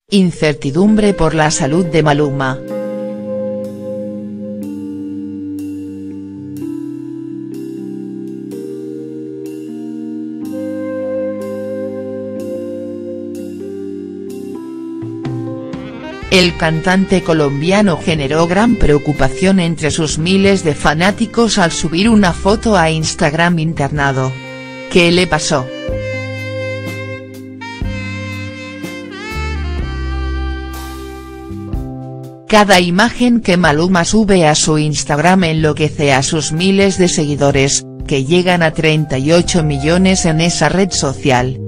Incertidumbre por la salud de Maluma. El cantante colombiano generó gran preocupación entre sus miles de fanáticos al subir una foto a Instagram internado. ¿Qué le pasó? Cada imagen que Maluma sube a su Instagram enloquece a sus miles de seguidores, que llegan a 38 millones en esa red social.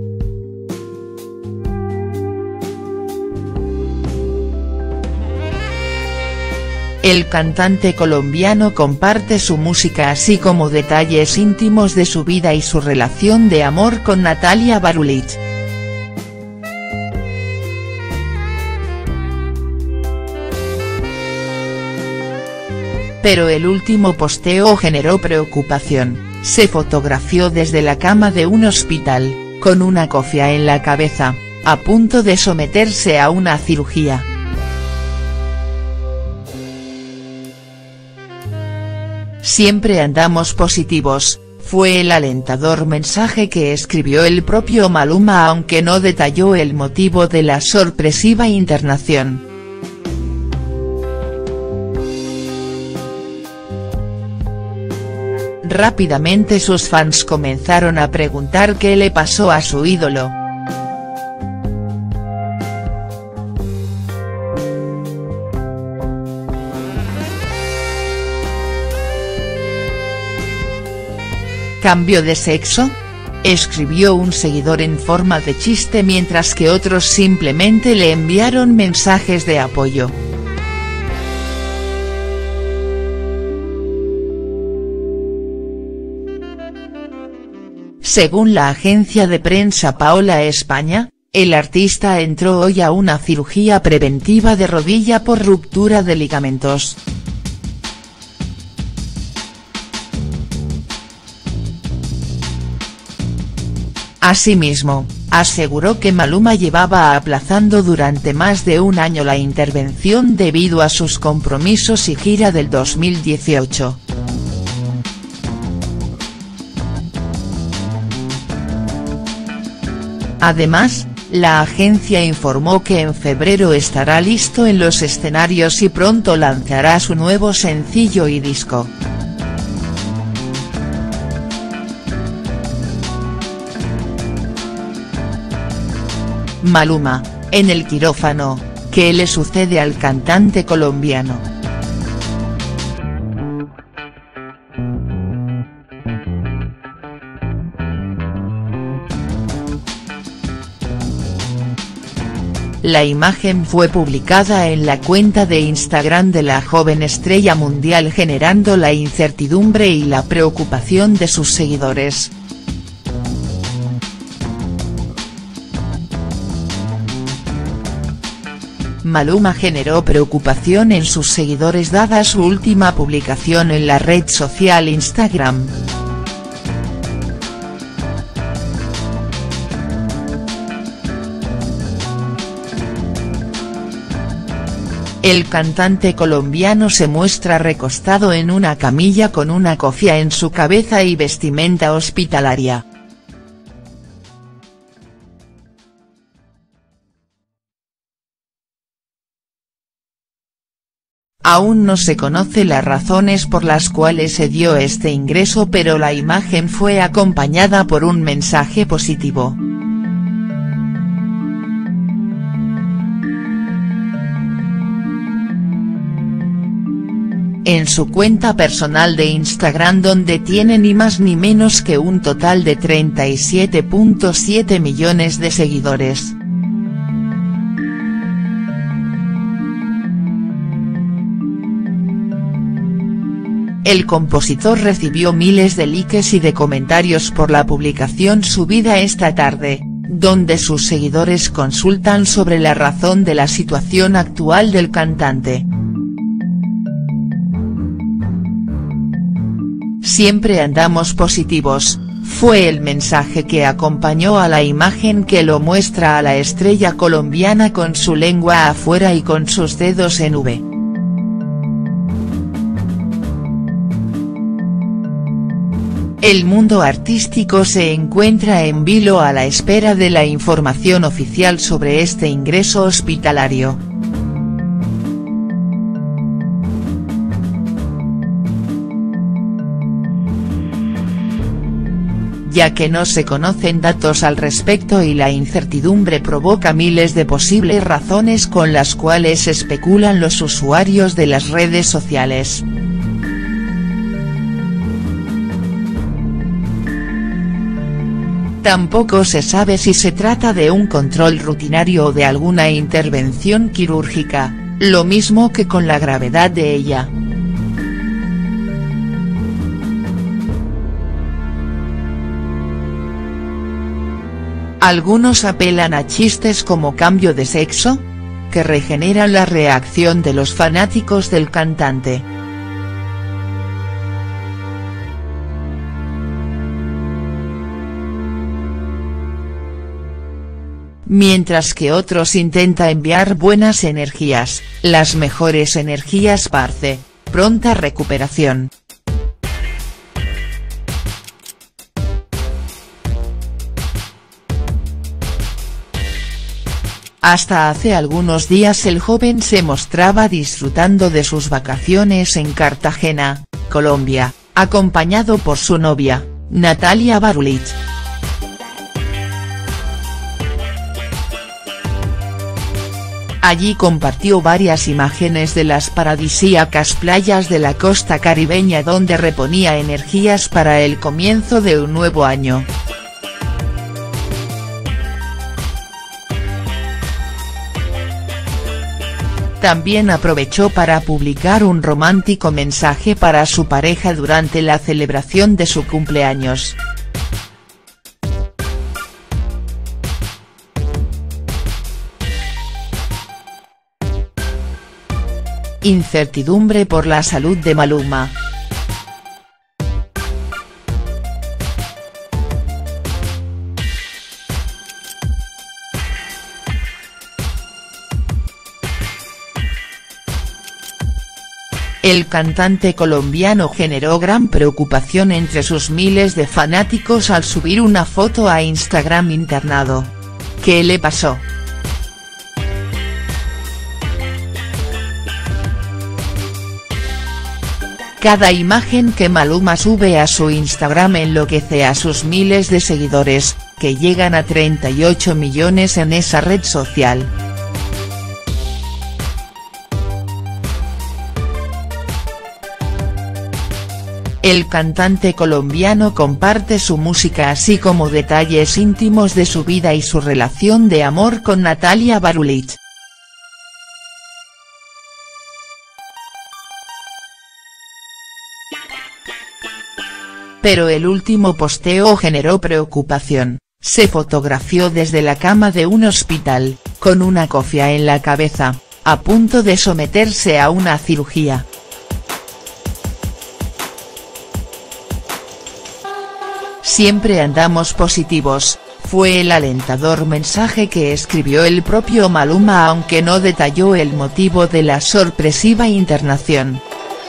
El cantante colombiano comparte su música así como detalles íntimos de su vida y su relación de amor con Natalia Barulich. Pero el último posteo generó preocupación. Se fotografió desde la cama de un hospital, con una cofia en la cabeza, a punto de someterse a una cirugía. Siempre andamos positivos, fue el alentador mensaje que escribió el propio Maluma, aunque no detalló el motivo de la sorpresiva internación. Rápidamente sus fans comenzaron a preguntar qué le pasó a su ídolo. ¿Cambio de sexo?, escribió un seguidor en forma de chiste, mientras que otros simplemente le enviaron mensajes de apoyo. Según la agencia de prensa Paola España, el artista entró hoy a una cirugía preventiva de rodilla por ruptura de ligamentos. Asimismo, aseguró que Maluma llevaba aplazando durante más de un año la intervención debido a sus compromisos y gira del 2018. Además, la agencia informó que en febrero estará listo en los escenarios y pronto lanzará su nuevo sencillo y disco. Maluma, en el quirófano, ¿qué le sucede al cantante colombiano? La imagen fue publicada en la cuenta de Instagram de la joven estrella mundial, generando la incertidumbre y la preocupación de sus seguidores. Maluma generó preocupación en sus seguidores dada su última publicación en la red social Instagram. El cantante colombiano se muestra recostado en una camilla con una cofia en su cabeza y vestimenta hospitalaria. Aún no se conoce las razones por las cuales se dio este ingreso, pero la imagen fue acompañada por un mensaje positivo. En su cuenta personal de Instagram, donde tiene ni más ni menos que un total de 37.7 millones de seguidores. El compositor recibió miles de likes y de comentarios por la publicación subida esta tarde, donde sus seguidores consultan sobre la razón de la situación actual del cantante. Siempre andamos positivos, fue el mensaje que acompañó a la imagen que lo muestra a la estrella colombiana con su lengua afuera y con sus dedos en V. El mundo artístico se encuentra en vilo a la espera de la información oficial sobre este ingreso hospitalario. Ya que no se conocen datos al respecto y la incertidumbre provoca miles de posibles razones con las cuales especulan los usuarios de las redes sociales. Tampoco se sabe si se trata de un control rutinario o de alguna intervención quirúrgica, lo mismo que con la gravedad de ella. Algunos apelan a chistes como cambio de sexo, que regeneran la reacción de los fanáticos del cantante. Mientras que otros intenta enviar buenas energías, las mejores energías parce, pronta recuperación. Hasta hace algunos días el joven se mostraba disfrutando de sus vacaciones en Cartagena, Colombia, acompañado por su novia, Natalia Barulich. Allí compartió varias imágenes de las paradisíacas playas de la costa caribeña donde reponía energías para el comienzo de un nuevo año. También aprovechó para publicar un romántico mensaje para su pareja durante la celebración de su cumpleaños. Incertidumbre por la salud de Maluma. El cantante colombiano generó gran preocupación entre sus miles de fanáticos al subir una foto a Instagram internado. ¿Qué le pasó? Cada imagen que Maluma sube a su Instagram enloquece a sus miles de seguidores, que llegan a 38 millones en esa red social. El cantante colombiano comparte su música así como detalles íntimos de su vida y su relación de amor con Natalia Barulich. Pero el último posteo generó preocupación. Se fotografió desde la cama de un hospital, con una cofia en la cabeza, a punto de someterse a una cirugía. Siempre andamos positivos, fue el alentador mensaje que escribió el propio Maluma, aunque no detalló el motivo de la sorpresiva internación.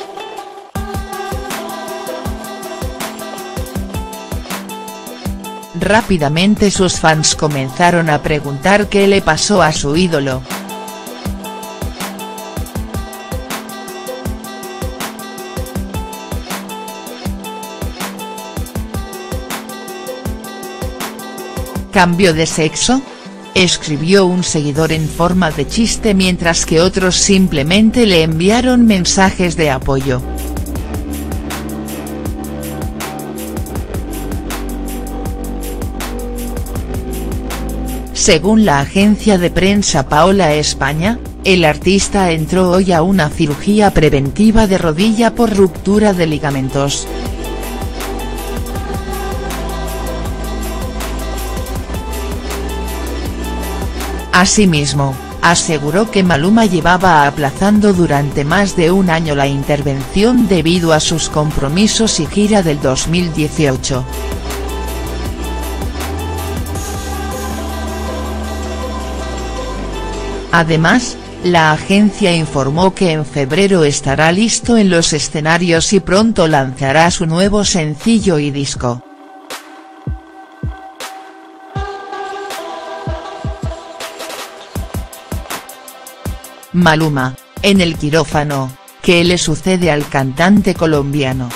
Rápidamente sus fans comenzaron a preguntar qué le pasó a su ídolo. ¿Cambio de sexo?, escribió un seguidor en forma de chiste, mientras que otros simplemente le enviaron mensajes de apoyo. Según la agencia de prensa Paola España, el artista entró hoy a una cirugía preventiva de rodilla por ruptura de ligamentos. Asimismo, aseguró que Maluma llevaba aplazando durante más de un año la intervención debido a sus compromisos y gira del 2018. Además, la agencia informó que en febrero estará listo en los escenarios y pronto lanzará su nuevo sencillo y disco. Maluma, en el quirófano, ¿qué le sucede al cantante colombiano?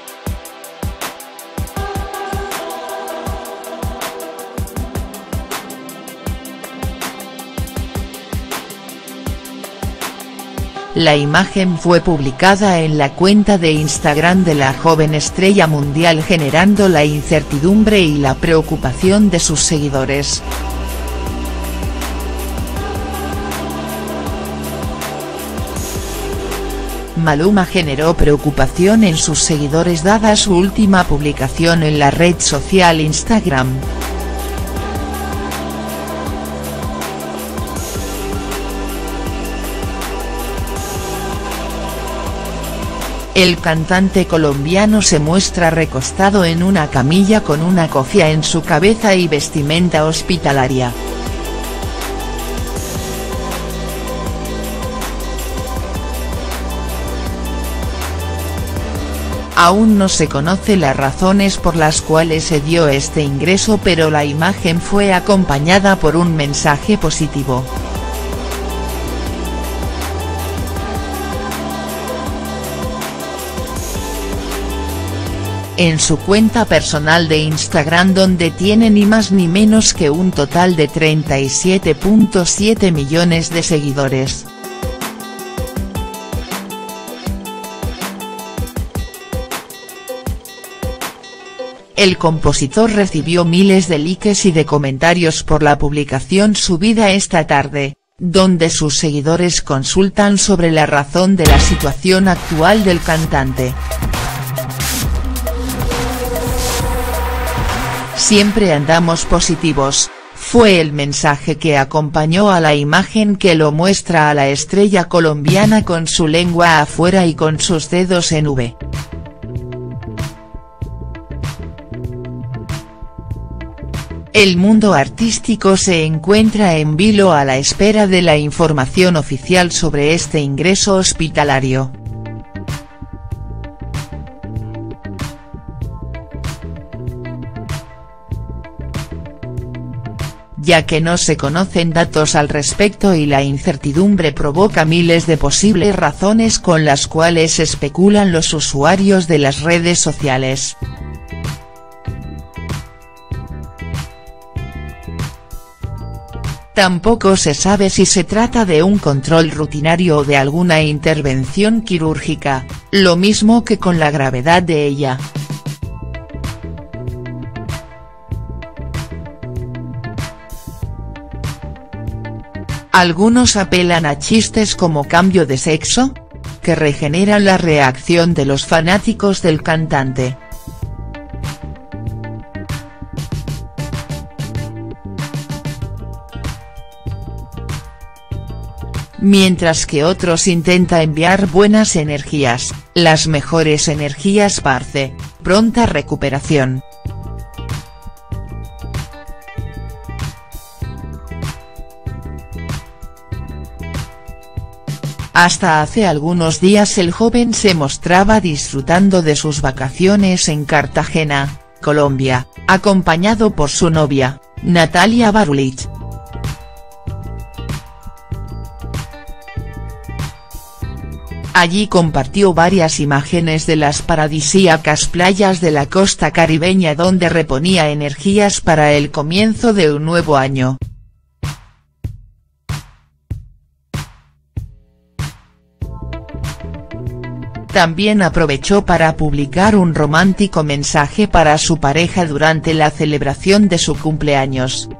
La imagen fue publicada en la cuenta de Instagram de la joven estrella mundial, generando la incertidumbre y la preocupación de sus seguidores. Maluma generó preocupación en sus seguidores dada su última publicación en la red social Instagram. El cantante colombiano se muestra recostado en una camilla con una cofia en su cabeza y vestimenta hospitalaria. Aún no se conoce las razones por las cuales se dio este ingreso, pero la imagen fue acompañada por un mensaje positivo. En su cuenta personal de Instagram, donde tiene ni más ni menos que un total de 37.7 millones de seguidores. El compositor recibió miles de likes y de comentarios por la publicación subida esta tarde, donde sus seguidores consultan sobre la razón de la situación actual del cantante. Siempre andamos positivos, fue el mensaje que acompañó a la imagen que lo muestra a la estrella colombiana con su lengua afuera y con sus dedos en V. El mundo artístico se encuentra en vilo a la espera de la información oficial sobre este ingreso hospitalario. Ya que no se conocen datos al respecto y la incertidumbre provoca miles de posibles razones con las cuales especulan los usuarios de las redes sociales. Tampoco se sabe si se trata de un control rutinario o de alguna intervención quirúrgica, lo mismo que con la gravedad de ella. Algunos apelan a chistes como cambio de sexo, que regeneran la reacción de los fanáticos del cantante. Mientras que otros intenta enviar buenas energías, las mejores energías parce, pronta recuperación. Hasta hace algunos días el joven se mostraba disfrutando de sus vacaciones en Cartagena, Colombia, acompañado por su novia, Natalia Barulich. Allí compartió varias imágenes de las paradisíacas playas de la costa caribeña donde reponía energías para el comienzo de un nuevo año. También aprovechó para publicar un romántico mensaje para su pareja durante la celebración de su cumpleaños.